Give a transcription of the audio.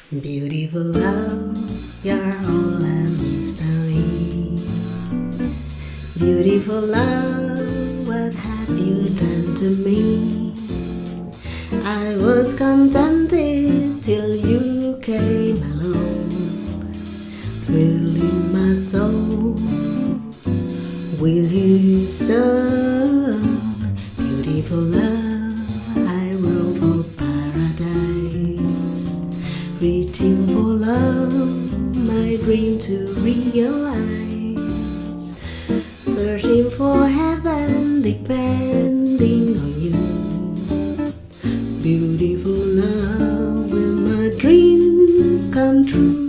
Beautiful love, you're all a mystery. Beautiful love, what have you done to me? I was contented till you came along, thrilling my soul with his song. Beautiful love, I rode for paradise, reaching for love, my dream to realize, searching for heaven, depending on you. Beautiful love, will my dreams come true?